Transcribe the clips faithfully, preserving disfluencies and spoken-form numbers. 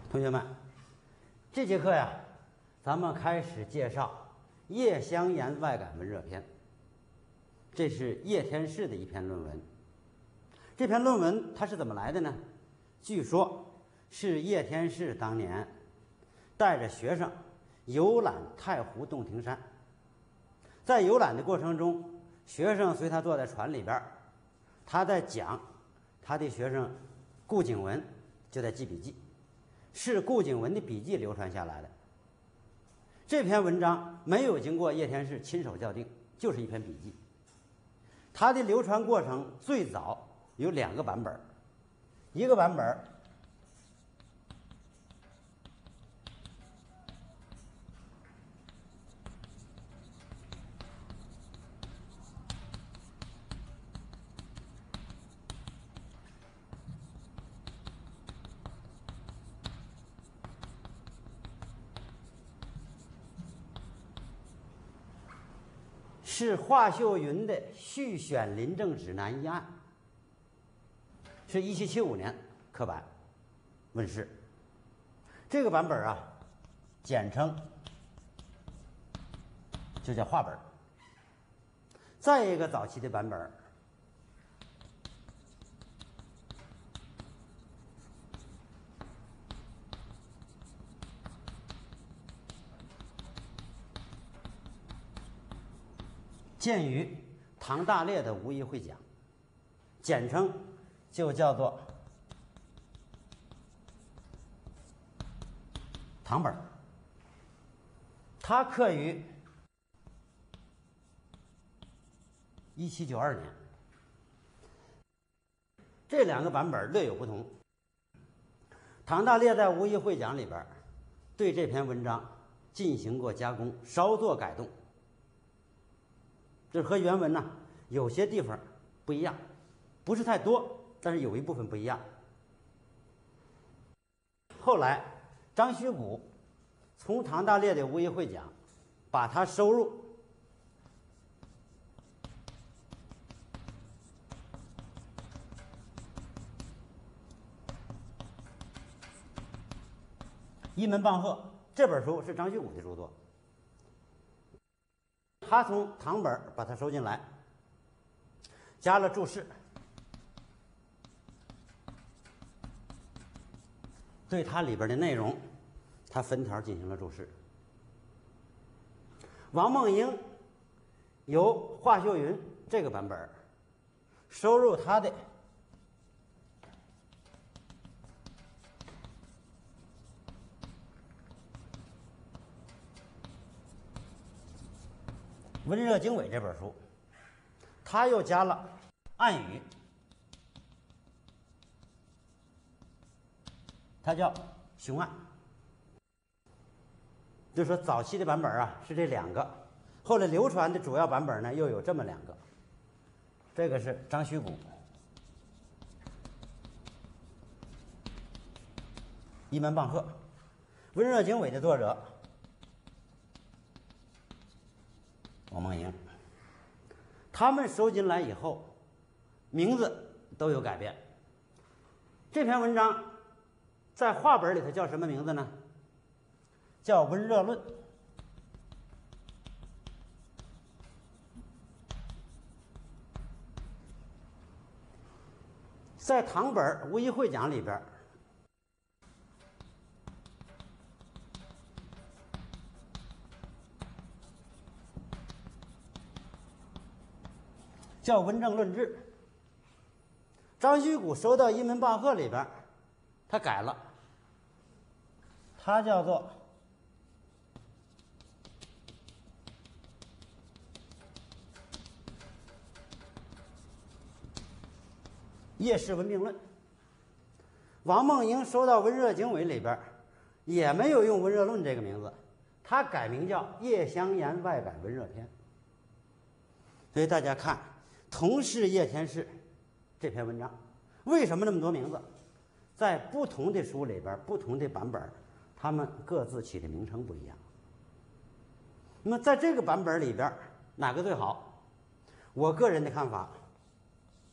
同学们，这节课呀，咱们开始介绍《叶湘言外感温热篇》。这是叶天士的一篇论文。这篇论文它是怎么来的呢？据说是叶天士当年带着学生游览太湖洞庭山，在游览的过程中，学生随他坐在船里边，他在讲，他的学生顾景文就在记笔记，是顾景文的笔记流传下来的。这篇文章没有经过叶天士亲手校订，就是一篇笔记。它的流传过程最早有两个版本，一个版本是华秀云的《续选临政指南》一案，是一七七五年刻版问世。这个版本啊，简称就叫话本。再一个早期的版本，见于唐大烈的《无义会讲》，简称就叫做唐本。它刻于一七九二年。这两个版本略有不同。唐大烈在《无义会讲》里边对这篇文章进行过加工，稍作改动。这和原文呢有些地方不一样，不是太多，但是有一部分不一样。后来张虚谷从唐大烈的《无义会讲》把它收入一门棒喝，这本书是张虚谷的著作。他从唐本把它收进来，加了注释，对它里边的内容，他分条进行了注释。王梦英由华秀云这个版本收入他的《温热经纬》这本书，他又加了暗语，它叫雄案。就说早期的版本啊是这两个，后来流传的主要版本呢又有这么两个。这个是张虚谷一门棒喝，《温热经纬》的作者王梦英，他们收进来以后，名字都有改变。这篇文章在话本里头叫什么名字呢？叫《温热论》。在唐本《无义会讲》里边，叫《温正论治》。张虚谷收到一门棒喝里边，他改了，他叫做《叶氏温病论》。王梦英收到《温热经纬》里边，也没有用《温热论》这个名字，他改名叫《叶湘言外感温热篇》。所以大家看，同是叶天士这篇文章，为什么那么多名字？在不同的书里边，不同的版本，他们各自起的名称不一样。那么在这个版本里边，哪个最好？我个人的看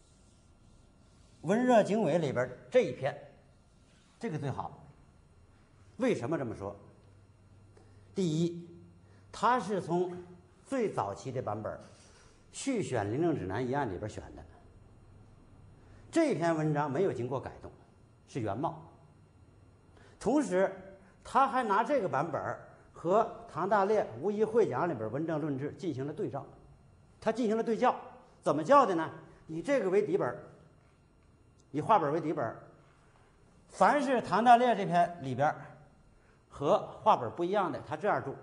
法，《温热经纬》里边这一篇，这个最好。 为什么这么说？第一，它是从最早期的版本《续选临政指南一案》里边选的。这篇文章没有经过改动，是原貌。同时，他还拿这个版本和唐大烈《无疑会讲》里边文政论治进行了对照，他进行了对校。怎么校的呢？以这个为底本，以画本为底本，凡是唐大烈这篇里边和画本不一样的，他这样注。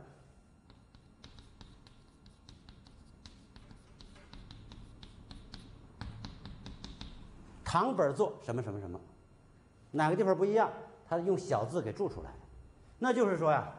唐本做什么什么什么，哪个地方不一样，他用小字给注出来。那就是说呀，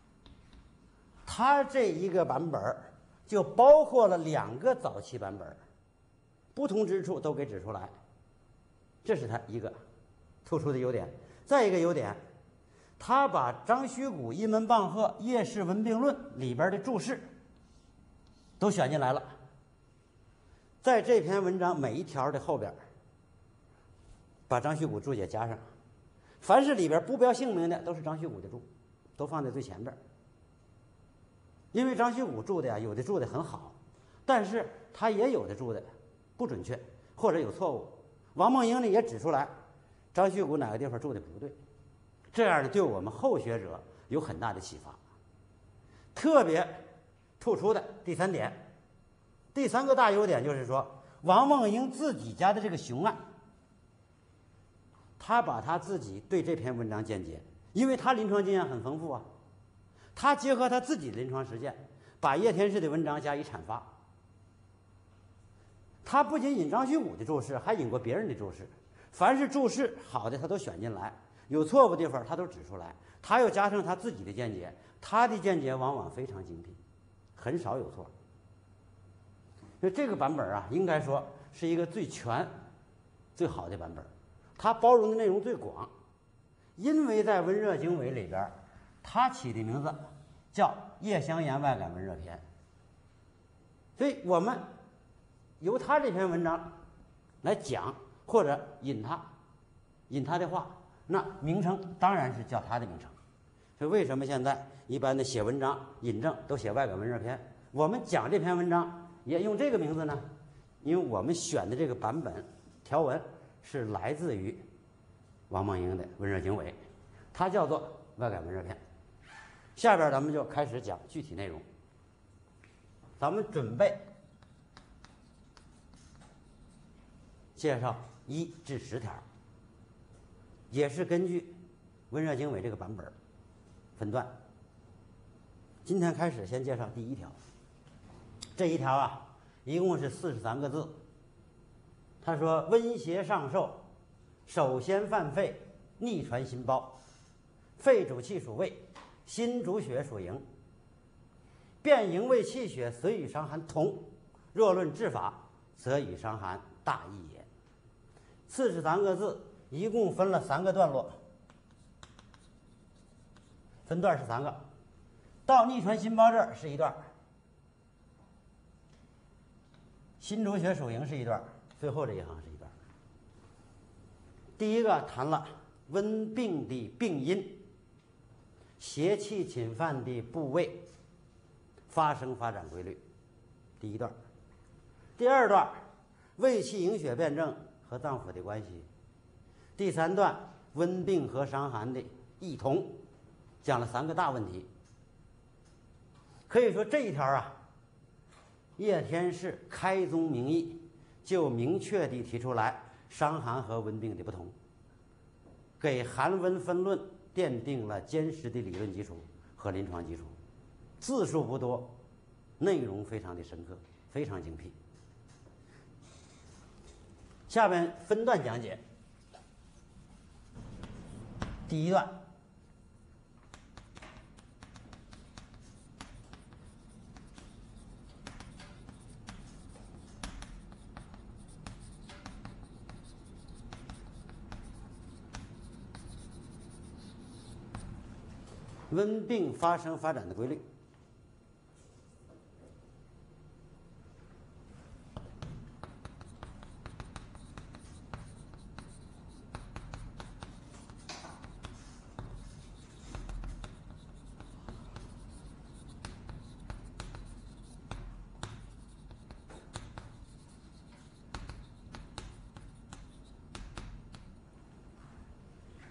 他这一个版本就包括了两个早期版本，不同之处都给指出来，这是他一个突出的优点。再一个优点，他把张虚谷《一门棒喝叶氏文病论》里边的注释都选进来了，在这篇文章每一条的后边把张虚谷注解加上，凡是里边不标姓名的都是张虚谷的注，都放在最前边。因为张虚谷注的呀，有的注的很好，但是他也有的注的不准确或者有错误。王梦英呢也指出来，张虚谷哪个地方注的不对，这样呢对我们后学者有很大的启发。特别突出的第三点，第三个大优点就是说，王梦英自己家的这个熊案，他把他自己对这篇文章见解，因为他临床经验很丰富啊，他结合他自己的临床实践，把叶天士的文章加以阐发。他不仅引张虚谷的注释，还引过别人的注释，凡是注释好的他都选进来，有错误的地方他都指出来，他又加上他自己的见解，他的见解往往非常精辟，很少有错。所以这个版本啊，应该说是一个最全最好的版本，它包容的内容最广。因为在温热经纬里边，它起的名字叫叶湘岩外感温热篇，所以我们由他这篇文章来讲或者引他引他的话，那名称当然是叫他的名称。所以为什么现在一般的写文章引证都写外感温热篇，我们讲这篇文章也用这个名字呢？因为我们选的这个版本条文是来自于王梦英的《温热经纬》，它叫做外感温热篇。下边咱们就开始讲具体内容。咱们准备介绍一至十条，也是根据《温热经纬》这个版本分段。今天开始先介绍第一条，这一条啊，一共是四十三个字。他说：温邪上受，首先犯肺，逆传心包，肺主气属胃，心主血属营，变营卫气血，则与伤寒同。若论治法，则与伤寒大异也。四十三个字，一共分了三个段落，分段是三个。到逆传心包这儿是一段，心主血属营是一段，最后这一行是一段。第一个谈了温病的病因，邪气侵犯的部位，发生发展规律，第一段。第二段，胃气营血辩证和脏腑的关系。第三段，温病和伤寒的异同，讲了三个大问题。可以说这一条啊，叶天士开宗明义就明确地提出来伤寒和温病的不同，给寒温分论奠定了坚实的理论基础和临床基础。字数不多，内容非常的深刻，非常精辟。下面分段讲解。第一段，温病发生发展的规律。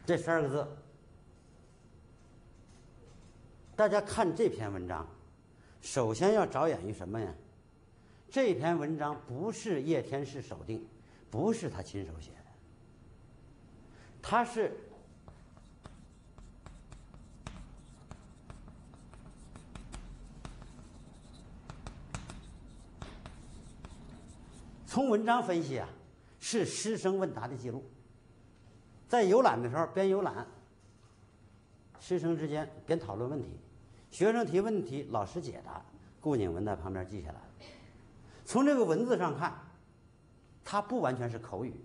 这十二个字，大家看这篇文章，首先要着眼于什么呀？这篇文章不是叶天士手定，不是他亲手写的，他是从文章分析啊，是师生问答的记录。在游览的时候，边游览，师生之间边讨论问题，学生提问题，老师解答，顾景文在旁边记下来了。从这个文字上看，它不完全是口语，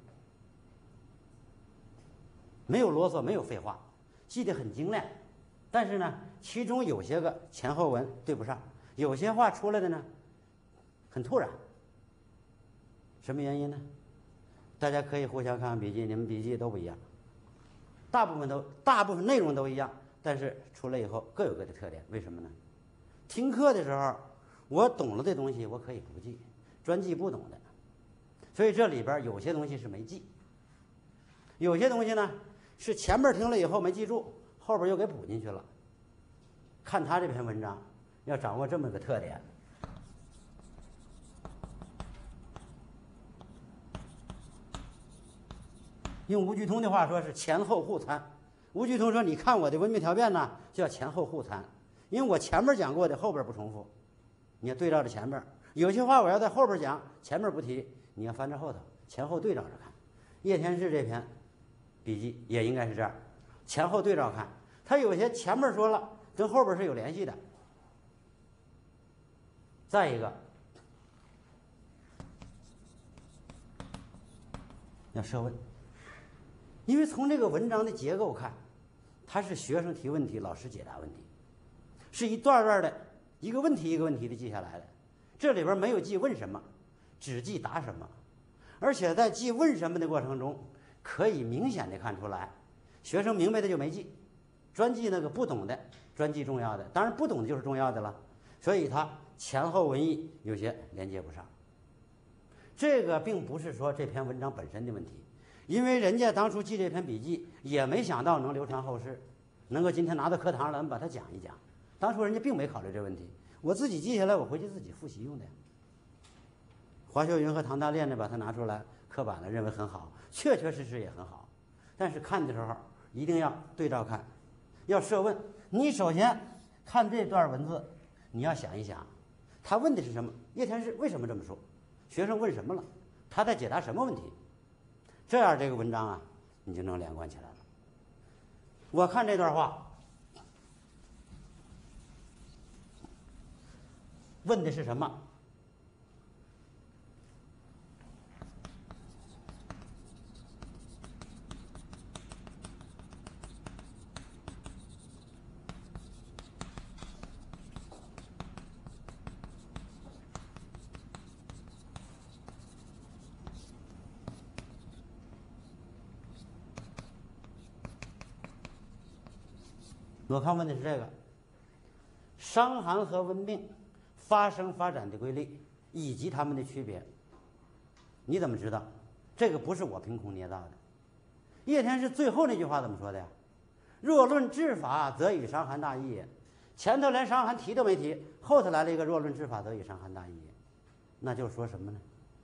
没有啰嗦，没有废话，记得很精炼。但是呢，其中有些个前后文对不上，有些话出来的呢，很突然。什么原因呢？大家可以互相看看笔记，你们笔记都不一样，大部分都大部分内容都一样，但是出来以后各有各的特点。为什么呢？听课的时候，我懂了的东西我可以不记，专记不懂的，所以这里边有些东西是没记，有些东西呢是前面听了以后没记住，后边又给补进去了。看他这篇文章，要掌握这么个特点。用吴鞠通的话说是前后互参。吴鞠通说：“你看我的文明条变呢，叫前后互参，因为我前面讲过的，后边不重复，你要对照着前面。有些话我要在后边讲，前面不提，你要翻着后头，前后对照着看。叶天士这篇笔记也应该是这样，前后对照看，他有些前面说了，跟后边是有联系的。再一个，要设问。”因为从这个文章的结构看，它是学生提问题，老师解答问题，是一段段的一个问题一个问题的记下来的。这里边没有记问什么，只记答什么，而且在记问什么的过程中，可以明显的看出来，学生明白的就没记，专记那个不懂的，专记重要的。当然不懂的就是重要的了，所以他前后文意有些连接不上。这个并不是说这篇文章本身的问题。因为人家当初记这篇笔记，也没想到能流传后世，能够今天拿到课堂来，我们把它讲一讲。当初人家并没考虑这问题，我自己记下来，我回去自己复习用的呀。华秀云和唐大炼呢，把它拿出来刻板了，认为很好，确确实实也很好。但是看的时候一定要对照看，要设问。你首先看这段文字，你要想一想，他问的是什么？叶天士为什么这么说？学生问什么了？他在解答什么问题？这样这个文章啊，你就能连贯起来了。我看这段话，问的是什么？我看问的是这个：伤寒和温病发生发展的规律以及它们的区别，你怎么知道？这个不是我凭空捏造的。叶天士最后那句话怎么说的呀？若论治法，则与伤寒大异也。前头连伤寒提都没提，后头来了一个若论治法，则与伤寒大异也，那就说什么呢？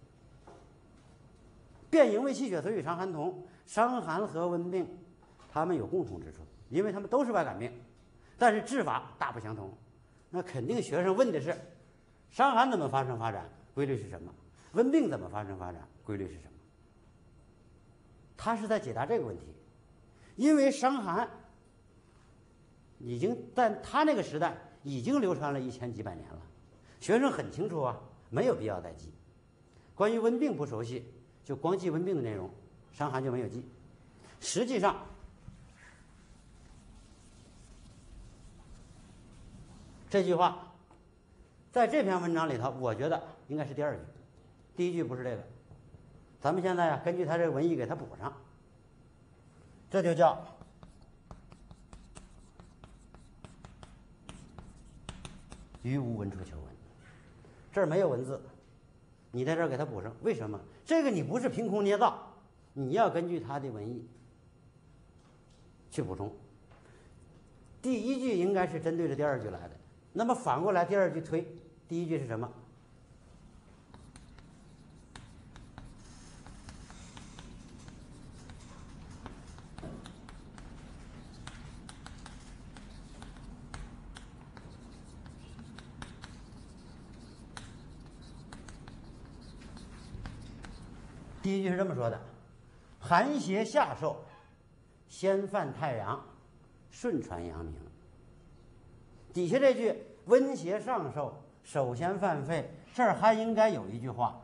变营卫气血，所与伤寒同。伤寒和温病，它们有共同之处，因为它们都是外感病，但是治法大不相同。那肯定学生问的是，伤寒怎么发生发展，规律是什么？温病怎么发生发展，规律是什么？他是在解答这个问题。因为伤寒已经在他那个时代已经流传了一千几百年了，学生很清楚啊，没有必要再记。关于温病不熟悉，就光记温病的内容，伤寒就没有记。实际上这句话在这篇文章里头，我觉得应该是第二句，第一句不是这个。咱们现在啊，根据他这个文意给他补上，这就叫于无文处求文。这儿没有文字，你在这儿给他补上，为什么？这个你不是凭空捏造，你要根据他的文意。 去补充。第一句应该是针对着第二句来的，那么反过来第二句推，第一句是什么？第一句是这么说的：寒邪下受，先犯太阳，顺传阳明。底下这句温邪上受，首先犯肺，这儿还应该有一句话：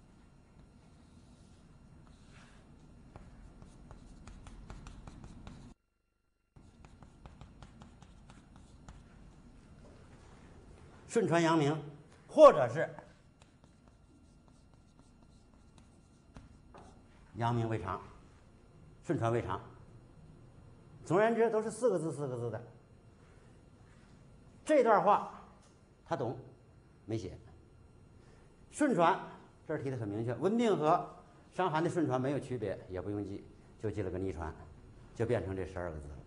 顺传阳明，或者是阳明胃肠，顺传胃肠。总而言之，都是四个字四个字的。这段话他懂，没写。顺传这儿提的很明确，温病和伤寒的顺传没有区别，也不用记，就记了个逆传，就变成这十二个字了。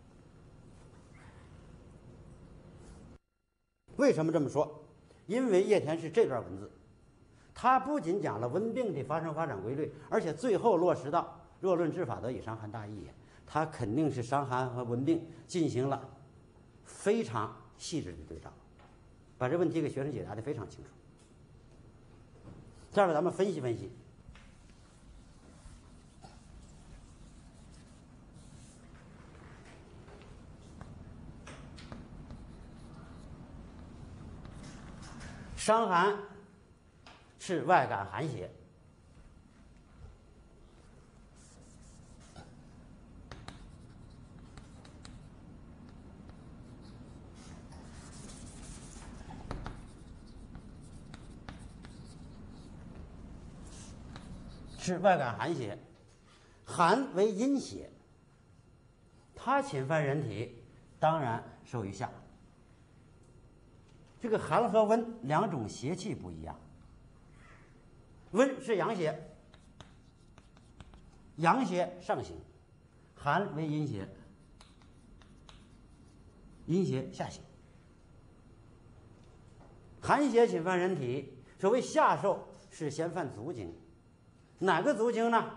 为什么这么说？因为叶田氏这段文字，它不仅讲了温病的发生发展规律，而且最后落实到若论治法得以伤寒大义，它肯定是伤寒和温病进行了非常细致的对照，把这问题给学生解答的非常清楚。下面咱们分析分析。伤寒是外感寒邪，是外感寒邪，寒为阴邪，它侵犯人体，当然受于下。这个寒和温两种邪气不一样，温是阳邪，阳邪上行，寒为阴邪，阴邪下行。寒邪侵犯人体，所谓下受是先犯足经，哪个足经呢？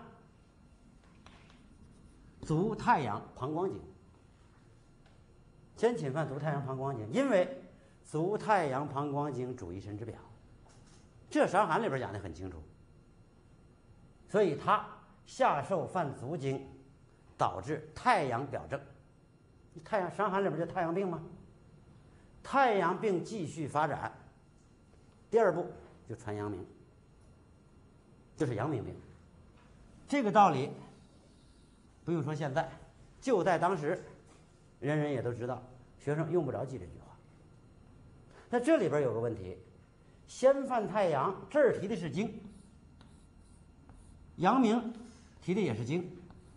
足太阳膀胱经，先侵犯足太阳膀胱经，因为足太阳膀胱经主一身之表，这《伤寒》里边讲的很清楚。所以它下受犯足经，导致太阳表症。太阳《伤寒》里边叫太阳病吗？太阳病继续发展，第二步就传阳明，就是阳明病。这个道理不用说现在，就在当时，人人也都知道，学生用不着记这句话。那这里边有个问题，先犯太阳，这儿提的是经，阳明提的也是经。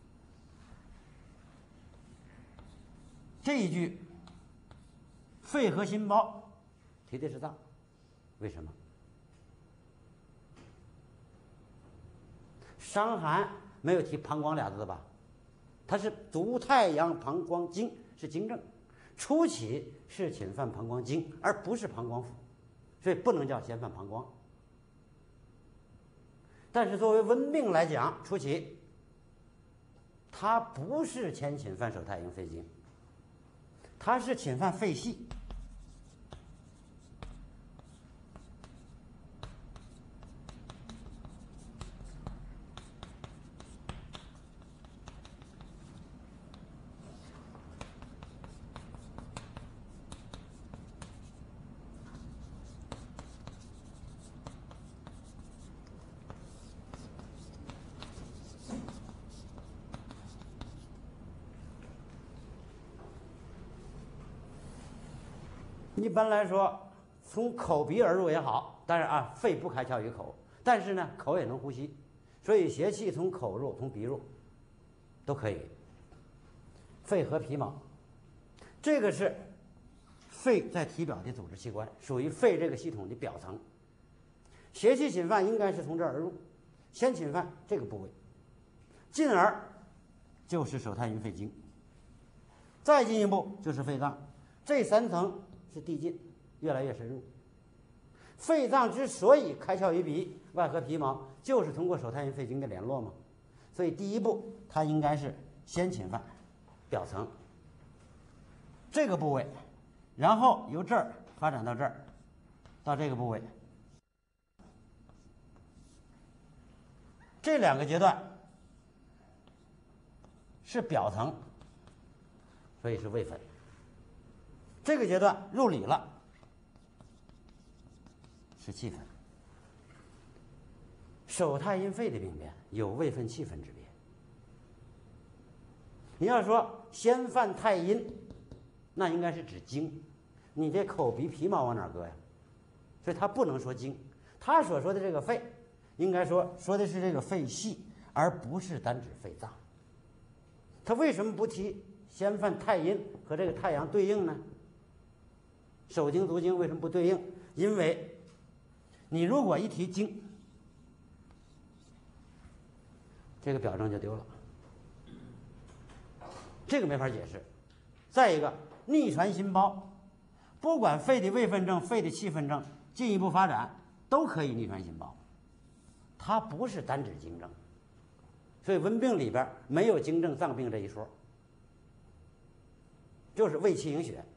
这一句肺和心包提的是脏，为什么？伤寒没有提膀胱俩字吧？它是足太阳膀胱经，是经症。初起是侵犯膀胱经，而不是膀胱腑，所以不能叫先犯膀胱。但是作为温病来讲，初起它不是先侵犯手太阴肺经，它是侵犯肺系。一般来说，从口鼻而入也好，当然啊，肺不开窍于口，但是呢，口也能呼吸，所以邪气从口入，从鼻入，都可以。肺和皮毛，这个是肺在体表的组织器官，属于肺这个系统的表层。邪气侵犯应该是从这儿而入，先侵犯这个部位，进而就是手太阴肺经。 再进一步就是肺脏，这三层是递进，越来越深入。肺脏之所以开窍于鼻，外合皮毛，就是通过手太阴肺经的联络嘛。所以第一步，它应该是先侵犯表层这个部位，然后由这儿发展到这儿，到这个部位。这两个阶段是表层，所以是未分。这个阶段入里了，是气分。手太阴肺的病变有未分气分之别。你要说先犯太阴，那应该是指经，你这口鼻皮毛往哪搁呀？所以他不能说经，他所说的这个肺，应该说说的是这个肺系，而不是单指肺脏。他为什么不提先犯太阴和这个太阳对应呢？手经足经为什么不对应？因为你如果一提经，这个表证就丢了，这个没法解释。再一个，逆传心包，不管肺的未分症、肺的气分症进一步发展，都可以逆传心包，它不是单指经症。所以温病里边没有经症脏病这一说，就是胃气营血，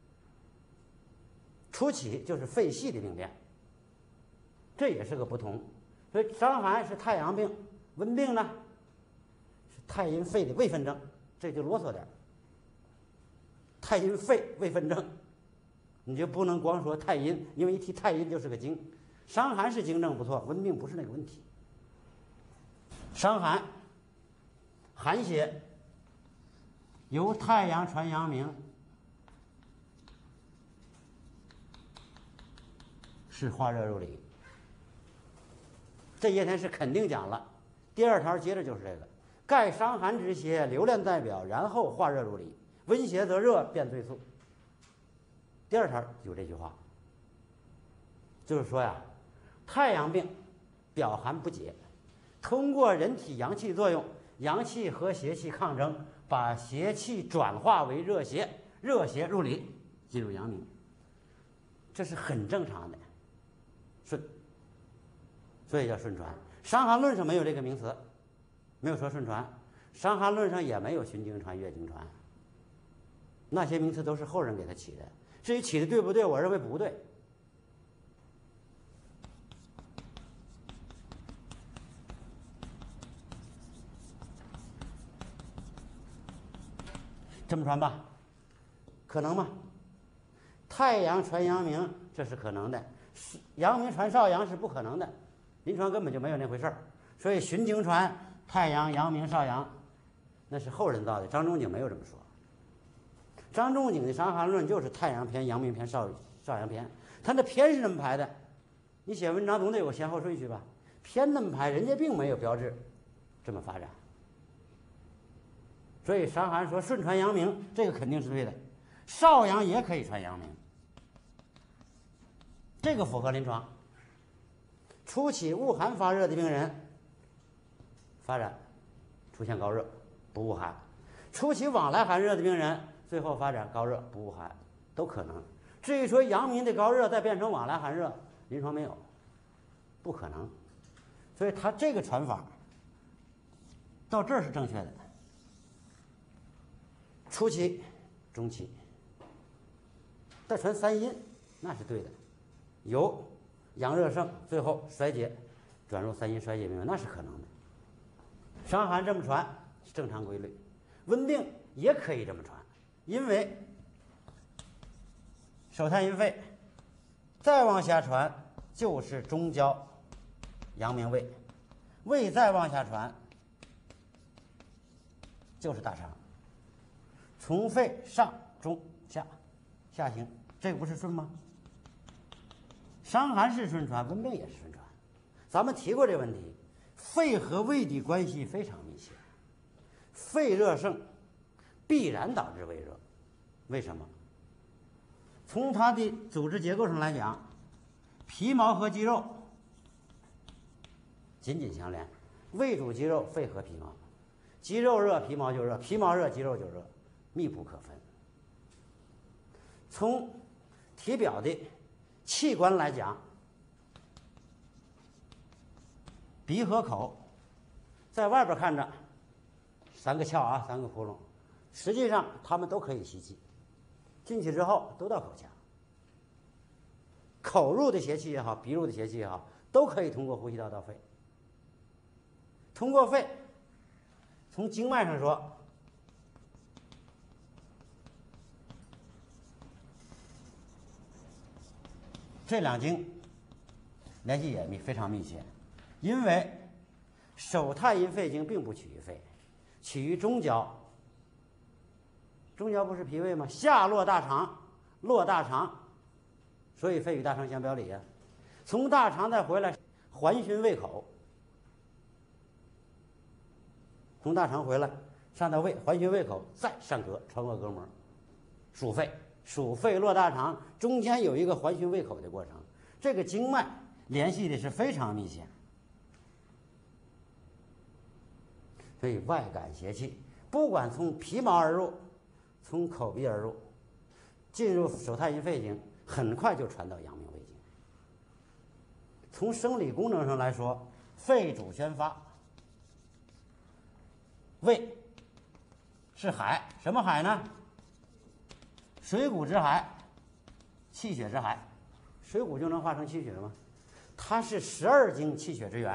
初起就是肺系的病变，这也是个不同。所以伤寒是太阳病，温病呢是太阴肺的未分症，这就啰嗦点。太阴肺未分症，你就不能光说太阴，因为一提太阴就是个经。伤寒是经症不错，温病不是那个问题。伤寒，寒邪由太阳传阳明，是化热入里。这些天是肯定讲了。第二条接着就是这个：盖伤寒之邪，流连在表，然后化热入里。温邪则热，变最速。第二条有这句话，就是说呀，太阳病表寒不解，通过人体阳气作用，阳气和邪气抗争，把邪气转化为热邪，热邪入里，进入阳明，这是很正常的，顺，所以叫顺传。伤寒论上没有这个名词，没有说顺传，伤寒论上也没有循经传、越经传，那些名词都是后人给他起的。至于起的对不对，我认为不对。这么传吧，可能吗？太阳传阳明，这是可能的；阳明传少阳是不可能的，临床根本就没有那回事儿。所以循经传太阳、阳明、少阳，那是后人造的。张仲景没有这么说。张仲景的伤寒论就是太阳篇、阳明篇、少少阳篇，他那篇是这么排的。你写文章总得有个先后顺序吧？篇那么排，人家并没有标志这么发展。所以伤寒说顺传阳明，这个肯定是对的。少阳也可以传阳明，这个符合临床。初起恶寒发热的病人，发展出现高热不恶寒；初期往来寒热的病人，最后发展高热不恶寒，都可能。至于说阳明的高热再变成往来寒热，临床没有，不可能。所以他这个传法到这儿是正确的。初期、中期，再传三阴，那是对的。由阳热盛，最后衰竭，转入三阴衰竭病，那是可能的。伤寒这么传是正常规律，温病也可以这么传，因为手太阴肺，再往下传就是中焦阳明胃，胃再往下传就是大肠。从肺上中下下行，这个不是顺吗？伤寒是顺传，温病也是顺传。咱们提过这个问题，肺和胃的关系非常密切，肺热盛必然导致胃热。为什么？从它的组织结构上来讲，皮毛和肌肉紧紧相连，胃主肌肉，肺和皮毛，肌肉热皮毛就热，皮毛热肌肉就热， 密不可分。从体表的器官来讲，鼻和口在外边看着三个窍啊，三个窟窿，实际上它们都可以吸气，进去之后都到口腔。口入的邪气也好，鼻入的邪气也好，都可以通过呼吸道到肺。通过肺，从经脉上说，这两经联系也密非常密切，因为手太阴肺经并不起于肺，起于中焦。中焦不是脾胃吗？下落大肠，落大肠，所以肺与大肠相表里呀。从大肠再回来，环循胃口。从大肠回来，上到胃，环循胃口，再上膈，穿过膈膜，属肺。属肺落大肠，中间有一个环循胃口的过程，这个经脉联系的是非常密切。所以外感邪气，不管从皮毛而入，从口鼻而入，进入手太阴肺经，很快就传到阳明胃经。从生理功能上来说，肺主宣发，胃是海，什么海呢？水谷之海，气血之海。水谷就能化成气血吗？它是十二经气血之源。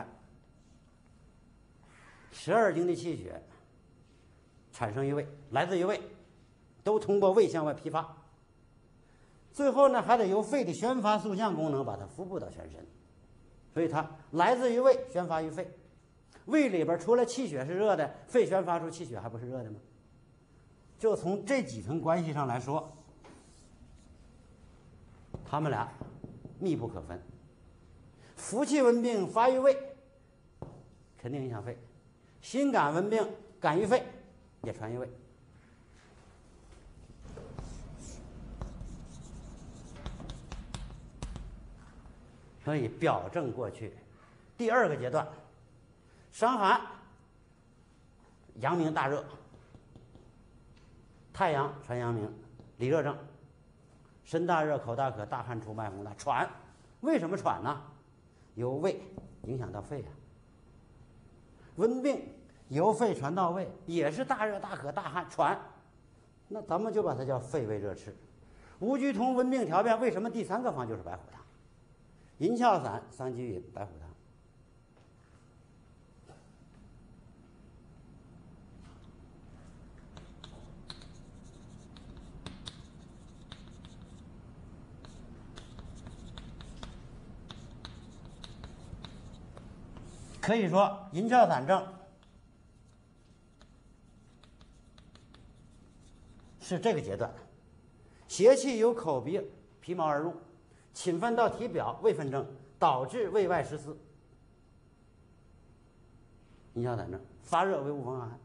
十二经的气血产生于胃，来自于胃，都通过胃向外批发。最后呢，还得由肺的宣发速降功能把它腹部到全身，所以它来自于胃，宣发于肺。胃里边除了气血是热的，肺宣发出气血还不是热的吗？就从这几层关系上来说，他们俩密不可分。服气温病发于胃，肯定影响肺；心感温病感于肺，也传于胃。所以表证过去。第二个阶段，伤寒，阳明大热，太阳传阳明，里热症，身大热，口大渴，大汗出，脉洪大，喘。为什么喘呢？由胃影响到肺啊。温病由肺传到胃，也是大热大渴大汗喘，那咱们就把它叫肺胃热赤。吴鞠通温病调变，为什么第三个方就是白虎汤？银翘散、桑菊饮、白虎汤。可以说，银翘散症是这个阶段，邪气由口鼻皮毛而入，侵犯到体表，未分症，导致胃外湿湿。银翘散症发热为恶风寒。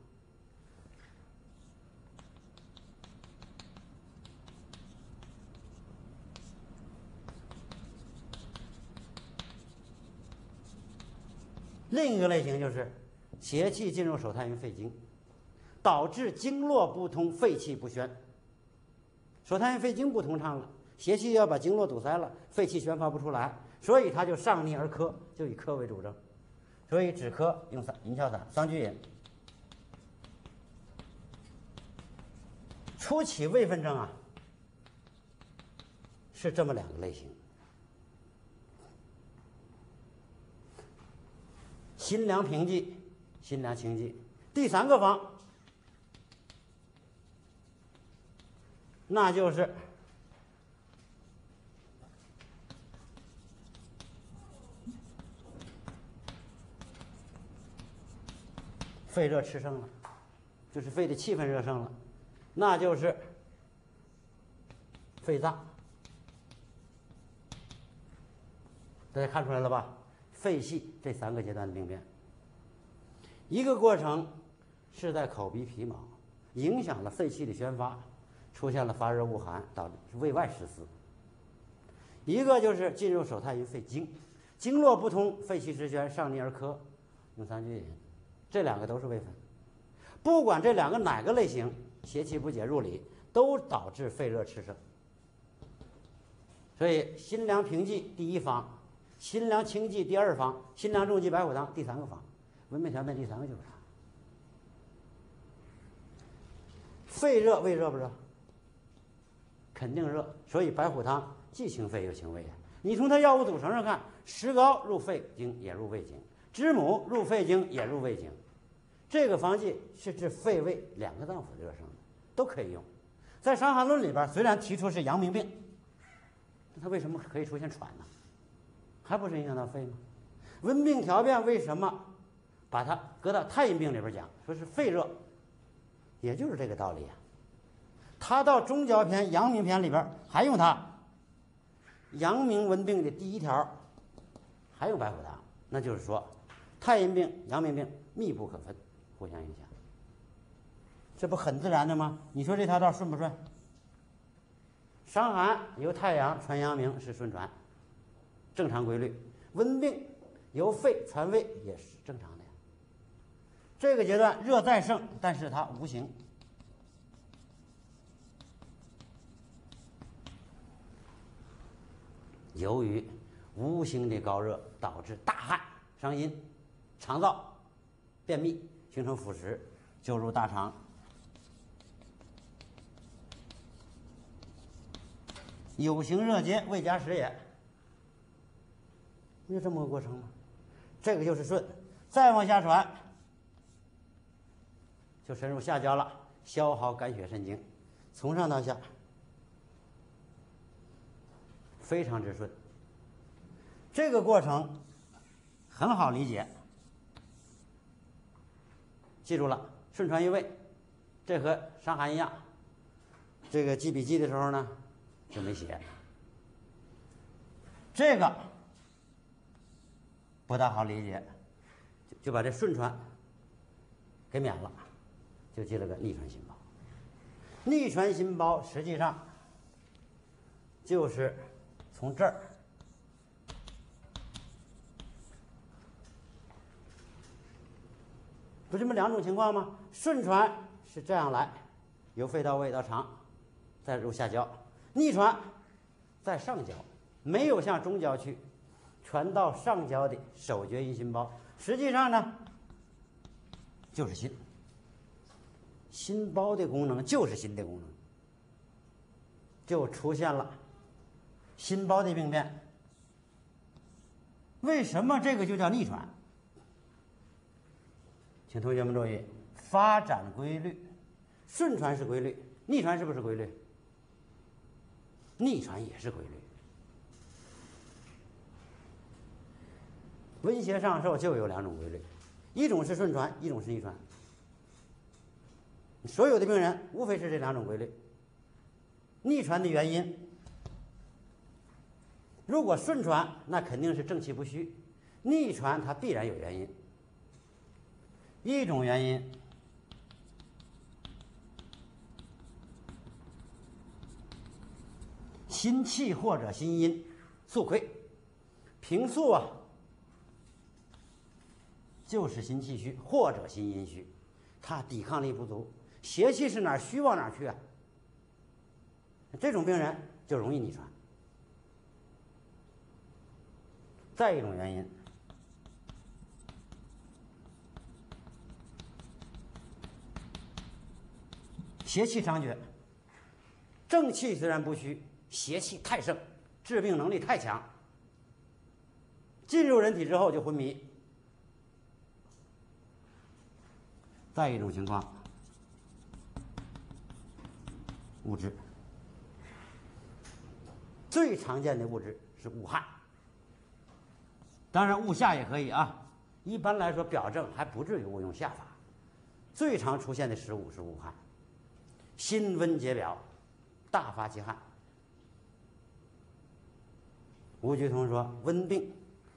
另一个类型就是邪气进入手太阴肺经，导致经络不通，肺气不宣。手太阴肺经不通畅了，邪气要把经络堵塞了，肺气宣发不出来，所以它就上逆而咳，就以咳为主症。所以止咳用散银翘散、桑菊饮。初起未分症啊，是这么两个类型。辛凉平剂，辛凉清剂。第三个方，那就是肺热炽盛了，就是肺的气氛热盛了，那就是肺脏。大家看出来了吧？肺系这三个阶段的病变，一个过程是在口鼻皮毛，影响了肺气的宣发，出现了发热恶寒，导致胃外湿湿；一个就是进入手太阴肺经，经络不通，肺气失宣，上逆而咳，用桑菊饮。这两个都是未分。不管这两个哪个类型， 邪气不解入里，都导致肺热炽盛。所以辛凉平剂第一方，辛凉清剂第二方，辛凉重剂白虎汤第三个方，温病调变第三个就是它。肺热胃热不热？肯定热，所以白虎汤既清肺又清胃啊。你从它药物组成上看，石膏入肺经也入胃经，知母入肺经也入胃经。这个方剂是治肺胃两个脏腑的热盛的，都可以用。在《伤寒论》里边，虽然提出是阳明病，它为什么可以出现喘呢？还不是影响到肺吗？温病调变为什么把它搁到太阴病里边讲，说是肺热，也就是这个道理啊。他到中焦篇、阳明篇里边还用它。阳明温病的第一条还用白虎汤，那就是说太阴病、阳明病密不可分，互相影响，这不很自然的吗？你说这条道顺不顺？伤寒由太阳传阳明是顺传，正常规律；温病由肺传胃也是正常的呀。这个阶段热再盛，但是它无形。由于无形的高热导致大汗、伤阴、肠燥、便秘，形成腐蚀，就入大肠。有形热结，胃夹食也。就这么个过程吗？这个就是顺，再往下传，就深入下焦了，消耗肝血肾精，从上到下。非常之顺，这个过程很好理解。记住了，顺传于胃，这和伤寒一样。这个记笔记的时候呢，就没写。这个不大好理解，就就把这顺传给免了，就记了个逆传心包。逆传心包实际上就是从这儿不这么两种情况吗？顺传是这样来，由肺到胃到肠，再入下焦；逆传在上焦，没有向中焦去，传到上焦的手厥阴心包。实际上呢，就是心。心包的功能就是心的功能，就出现了心包的病变。为什么这个就叫逆传？请同学们注意，发展规律，顺传是规律，逆传是不是规律？逆传也是规律。温邪上受就有两种规律，一种是顺传，一种是逆传。所有的病人无非是这两种规律。逆传的原因，如果顺传，那肯定是正气不虚；逆传它必然有原因。一种原因，心气或者心阴素亏，平素啊，就是心气虚或者心阴虚，它抵抗力不足，邪气是哪儿虚往哪儿去啊？这种病人就容易逆传。再一种原因，邪气猖獗，正气虽然不虚，邪气太盛，治病能力太强，进入人体之后就昏迷。再一种情况，物质，最常见的物质是恶汗，当然恶下也可以啊。一般来说，表证还不至于误用下法。最常出现的食物是恶汗，辛温结表，大发其汗。吴鞠通说，温病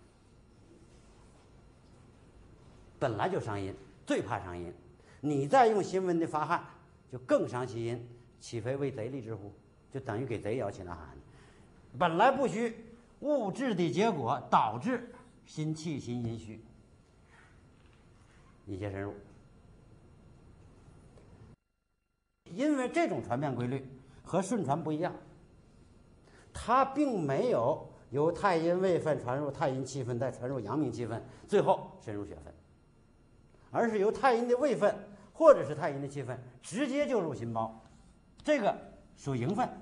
本来就伤阴，最怕伤阴，你再用辛温的发汗，就更伤其阴，岂非为贼立之乎？就等于给贼摇起了汗。本来不虚，物质的结果导致心气心阴虚，一些深入。 因为这种传变规律和顺传不一样，它并没有由太阴位分传入太阴气分，再传入阳明气分，最后深入血分，而是由太阴的位分或者是太阴的气分直接就入心包，这个属营分，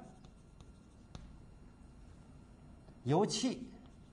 由气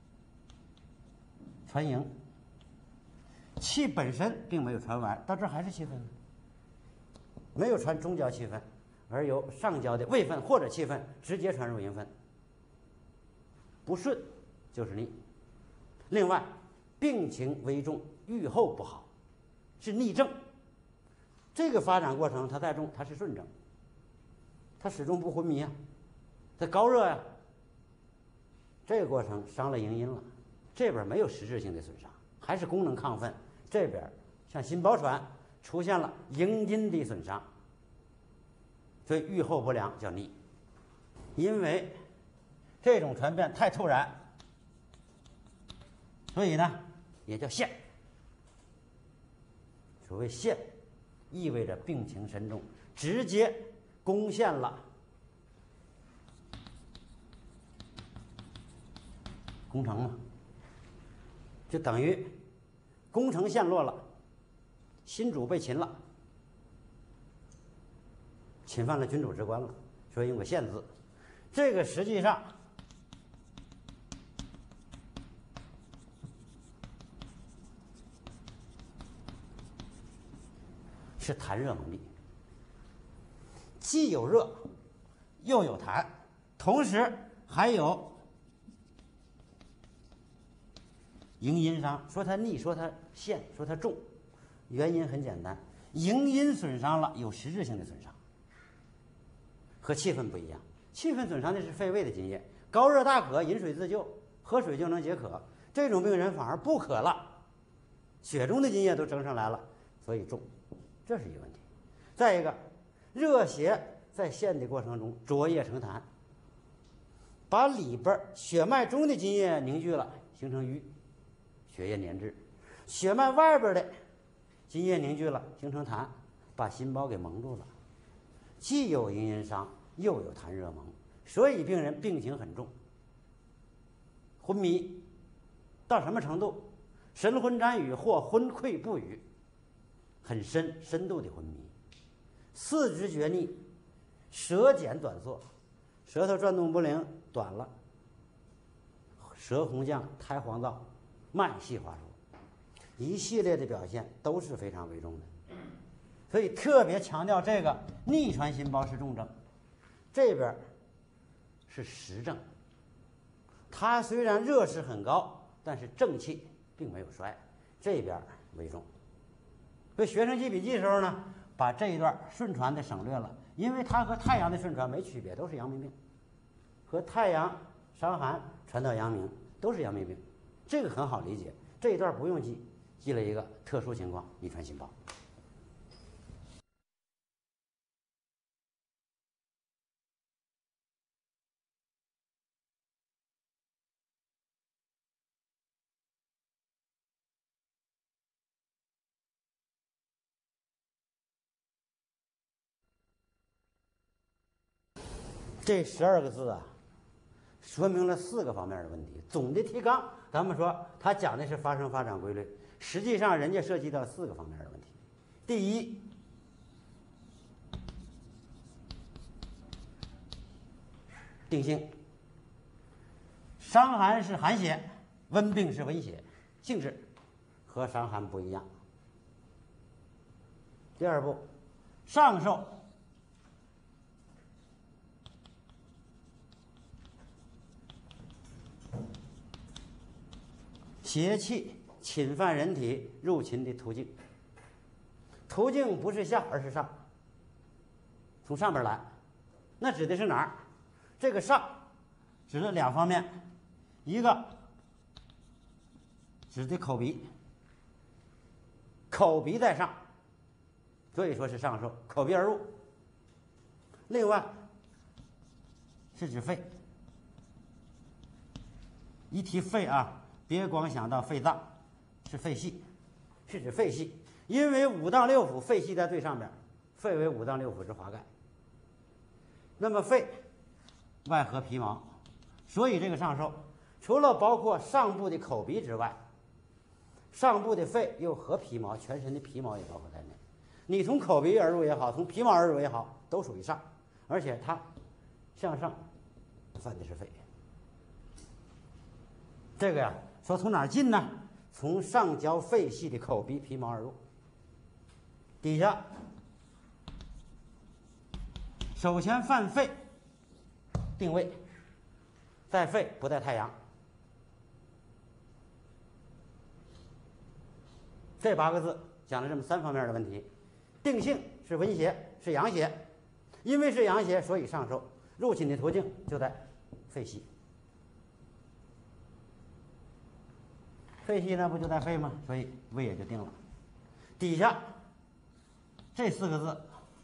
传营，气本身并没有传完，到这儿还是气分，没有传中焦气分，而由上焦的位分或者气分直接传入营分，不顺就是逆。另外，病情危重，预后不好，是逆症。这个发展过程它再重，它是顺症，它始终不昏迷啊，它高热呀、啊。这个过程伤了营阴了，这边没有实质性的损伤，还是功能亢奋。这边像心包传出现了营阴的损伤，所以预后不良叫逆。因为这种传变太突然，所以呢也叫现。所谓现，意味着病情深重，直接攻陷了攻城嘛，就等于攻城陷落了，新主被擒了，侵犯了君主之官了，所以用个陷字。这个实际上是痰热蒙蔽，既有热又有痰，同时还有营阴伤。说它逆，说它陷，说它重，原因很简单，营阴损伤了，有实质性的损伤，和气分不一样。气分损伤的是肺胃的津液，高热大渴，饮水自救，喝水就能解渴。这种病人反而不渴了，血中的津液都蒸上来了，所以重，这是一个问题。再一个，热邪在陷的过程中浊液成痰，把里边血脉中的津液凝聚了，形成瘀，血液粘滞；血脉外边的津液凝聚了，形成痰，把心包给蒙住了。既有营阴伤，又有痰热蒙，所以病人病情很重，昏迷到什么程度？神昏沾雨或昏聩不语，很深深度的昏迷，四肢厥逆，舌减短缩，舌头转动不灵，短了，舌红降，苔黄燥，脉细滑疏，一系列的表现都是非常危重的。所以特别强调这个逆传心包是重症，这边是实症。它虽然热势很高，但是正气并没有衰，这边为重。所以学生记笔记的时候呢，把这一段顺传的省略了，因为它和太阳的顺传没区别，都是阳明病，和太阳伤寒传到阳明都是阳明病，这个很好理解。这一段不用记，记了一个特殊情况，逆传心包。这十二个字啊，说明了四个方面的问题。总的提纲，咱们说它讲的是发生发展规律，实际上人家涉及到四个方面的问题。第一，定性，伤寒是寒邪，温病是温邪，性质和伤寒不一样。第二步，上受邪气侵犯人体入侵的途径，途径不是下而是上，从上边来，那指的是哪儿？这个上指的两方面，一个指的口鼻，口鼻在上，所以说是上受，口鼻而入。另外是指肺，一提肺啊，别光想到肺脏，是肺系，是指肺系，因为五脏六腑肺系在最上边，肺为五脏六腑之华盖， 那么肺外合皮毛，所以这个上受除了包括上部的口鼻之外，上部的肺又合皮毛，全身的皮毛也包括在内。你从口鼻而入也好，从皮毛而入也好，都属于上，而且它向上犯的是肺。这个呀，说从哪儿进呢？从上焦肺系的口鼻皮毛而入。底下首先犯肺，定位在肺不在太阳。这八个字讲了这么三方面的问题。定性是温邪，是阳邪，因为是阳邪，所以上受入侵的途径就在肺系。肺系呢不就在肺吗？所以胃也就定了。底下这四个字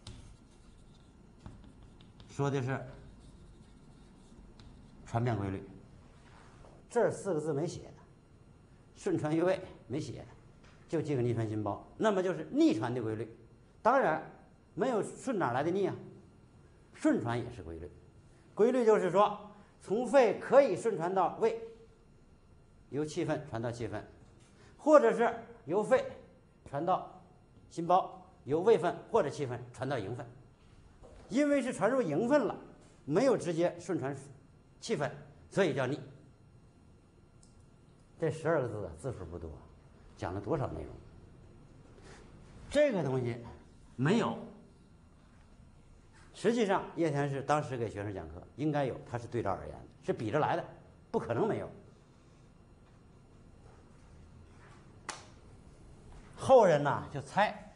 说的是传变规律，这四个字没写的，顺传于胃没写的，就记个逆传心包，那么就是逆传的规律。当然没有顺哪来的逆啊？顺传也是规律。规律就是说，从肺可以顺传到胃，由气分传到气分，或者是由肺传到心包，由胃分或者气分传到营分。因为是传入营分了，没有直接顺传气分，所以叫逆。这十二个字字数不多，讲了多少内容？这个东西没有。实际上，叶天士当时给学生讲课应该有，他是对照而言的，是比着来的，不可能没有。后人呐就猜，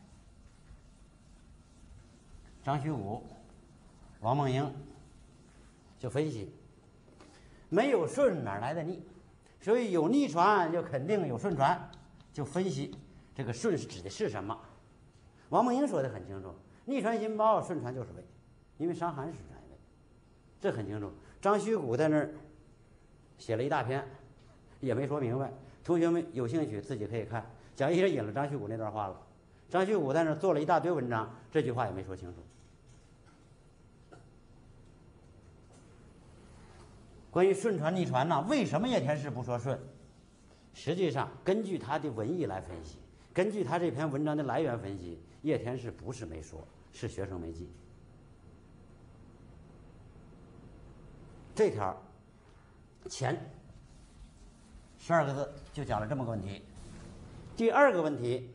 张虚武、王梦英就分析，没有顺哪来的逆？所以有逆传就肯定有顺传，就分析这个顺是指的是什么。王梦英说的很清楚，逆传心包，顺传就是胃，因为伤寒是顺传胃，这很清楚。张虚谷在那儿写了一大篇，也没说明白。同学们有兴趣自己可以看。蒋医生引了张虚谷那段话了，张虚谷在那儿做了一大堆文章，这句话也没说清楚。关于顺传逆传呢，为什么叶天士不说顺？实际上，根据他的文意来分析，根据他这篇文章的来源分析，叶天士不是没说，是学生没记。这条前十二个字就讲了这么个问题。第二个问题，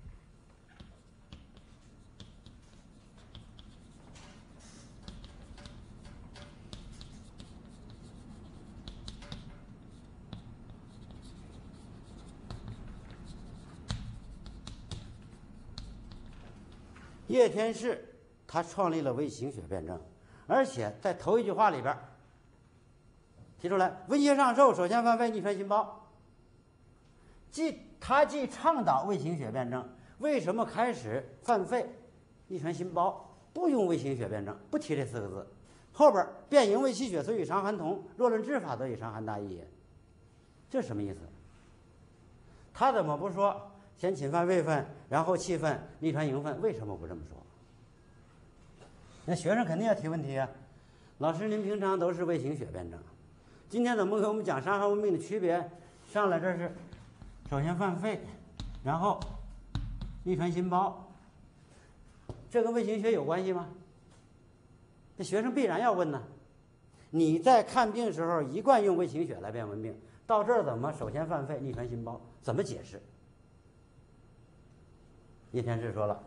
叶天士他创立了微型血辩证，而且在头一句话里边提出来，温邪上受，首先犯肺，逆传心包。既他既倡导微型血辩证，为什么开始犯肺、逆传心包不用微型血辩证，不提这四个字？后边变营为气血，所以伤寒同，若论治法，则以伤寒大义也。这什么意思？他怎么不说先侵犯胃分，然后气分，逆传营分？为什么不这么说？那学生肯定要提问题啊！老师，您平常都是微型血辩证，今天怎么给我们讲伤寒温病的区别？上来这是首先犯肺，然后逆传心包，这跟微型血有关系吗？这学生必然要问呢。你在看病的时候一贯用微型血来辨温病，到这儿怎么首先犯肺，逆传心包？怎么解释？叶天士说了，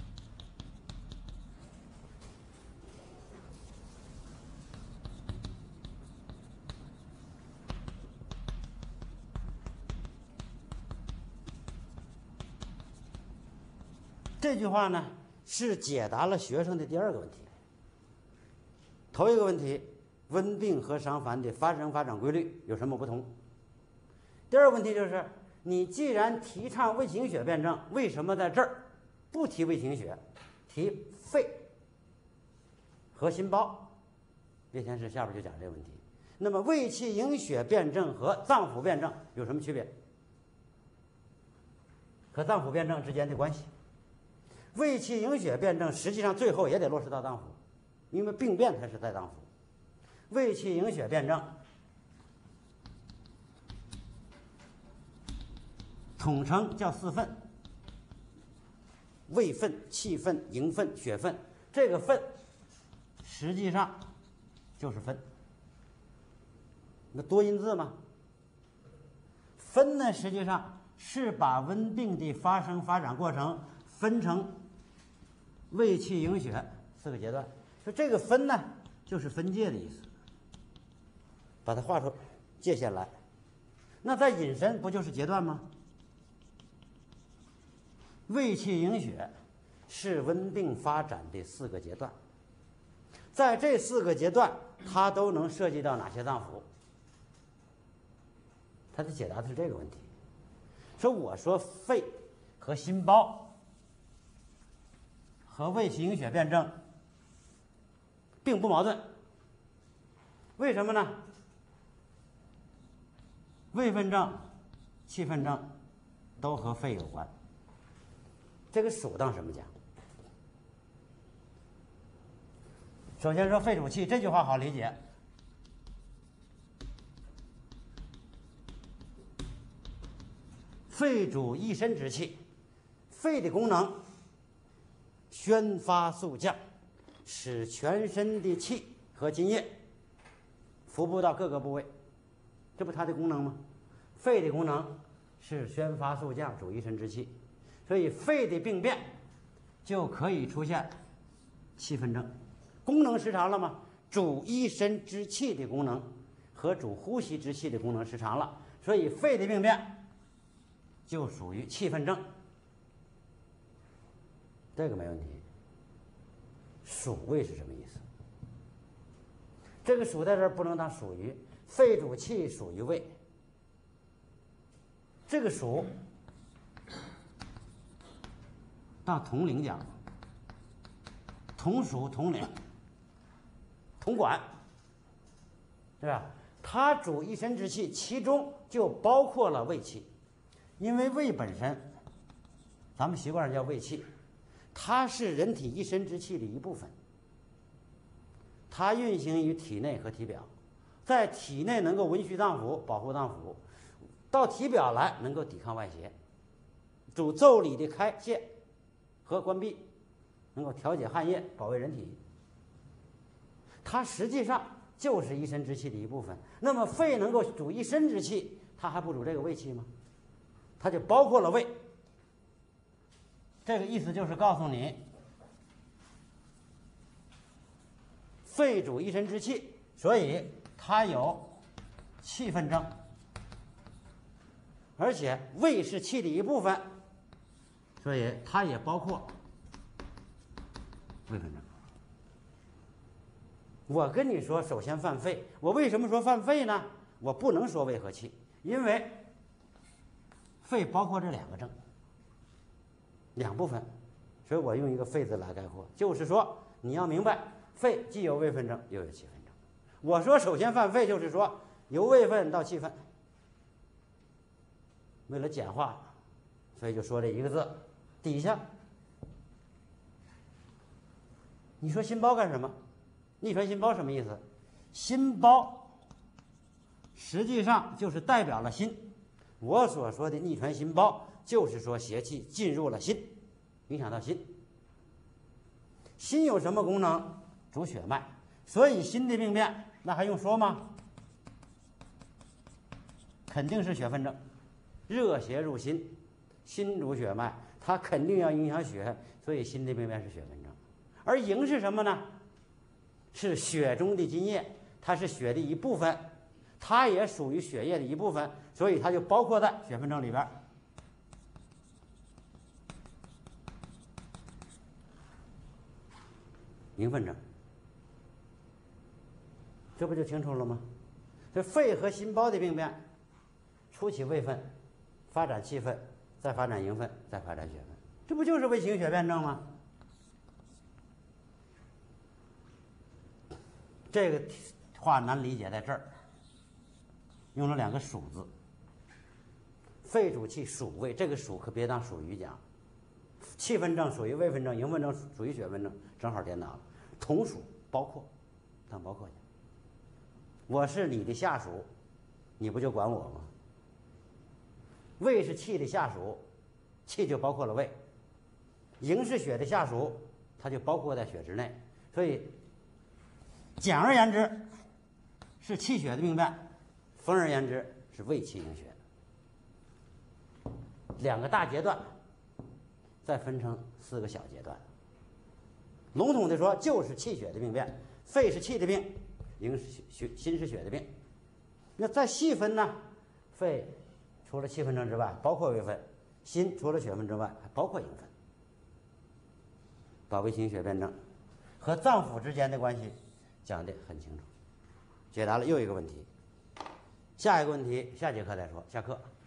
这句话呢是解答了学生的第二个问题。头一个问题，温病和伤寒的发生发展规律有什么不同？第二个问题就是，你既然提倡微型血辩证，为什么在这儿不提微型血，提肺和心包？叶天士下边就讲这个问题。那么胃气营血辩证和脏腑辩证有什么区别？和脏腑辩证之间的关系？胃气营血辩证实际上最后也得落实到脏腑， 因为病变它是在脏腑。胃气营血辩证，统称叫四分：胃分、气分、营分、血分。这个分实际上就是分，那多音字吗？分呢，实际上是把温病的发生发展过程分成胃气营血四个阶段。说这个分呢，就是分界的意思，把它画出界限来。那在引申不就是阶段吗？胃气营血是温病发展的四个阶段，在这四个阶段，它都能涉及到哪些脏腑？他的解答的是这个问题。说我说肺和心包和胃气营血辩证并不矛盾，为什么呢？胃分证、气分证都和肺有关。这个属当什么讲？首先说肺主气，这句话好理解。肺主一身之气，肺的功能宣发肃降，使全身的气和津液服布到各个部位，这不它的功能吗？肺的功能是宣发肃降，主一身之气，所以肺的病变就可以出现气分症。功能失常了吗？主一身之气的功能和主呼吸之气的功能失常了，所以肺的病变就属于气分症，这个没问题。属胃是什么意思？这个属在这儿不能当属于，肺主气属于胃。这个属到统领讲，同属统领统管，对吧？它主一身之气，其中就包括了胃气。因为胃本身，咱们习惯上叫胃气，它是人体一身之气的一部分，它运行于体内和体表，在体内能够温煦脏腑、保护脏腑，到体表来能够抵抗外邪，主腠理的开泄和关闭，能够调节汗液，保卫人体。它实际上就是一身之气的一部分。那么肺能够主一身之气，它还不主这个胃气吗？它就包括了胃。这个意思就是告诉你，肺主一身之气，所以它有气分症，而且胃是气的一部分，所以它也包括胃分症。我跟你说，首先犯肺，我为什么说犯肺呢？我不能说胃和气，因为肺包括这两个症，两部分，所以我用一个肺字来概括，就是说你要明白，肺既有胃分症，又有气分症。我说首先犯肺，就是说由胃分到气分。为了简化，所以就说这一个字。底下，你说心包干什么？逆传心包什么意思？心包实际上就是代表了心。我所说的逆传心包，就是说邪气进入了心，影响到心。心有什么功能？主血脉，所以心的病变，那还用说吗？肯定是血分症，热邪入心，心主血脉，它肯定要影响血，所以心的病变是血分症。而营是什么呢？是血中的津液，它是血的一部分，它也属于血液的一部分，所以它就包括在血分症里边。营分症，这不就清楚了吗？这肺和心包的病变，初起胃分，发展气分，再发展营分，再发展血分，这不就是胃气营血辩证吗？这个话难理解在这儿，用了两个属字。肺主气属胃，这个属可别当属于讲。气分症属于胃分症，营分症属于血分症，正好颠倒了。同属包括，当包括去。我是你的下属，你不就管我吗？胃是气的下属，气就包括了胃。营是血的下属，它就包括在血之内。所以，简而言之，是气血的病变；丰而言之，是胃气营血。两个大阶段，再分成四个小阶段。笼统的说，就是气血的病变，肺是气的病，营是血，心是血的病。那再细分呢？肺除了气分症之外，包括胃分；心除了血分之外，还包括营分。把胃心血辩证和脏腑之间的关系讲得很清楚，解答了又一个问题。下一个问题，下节课再说。下课。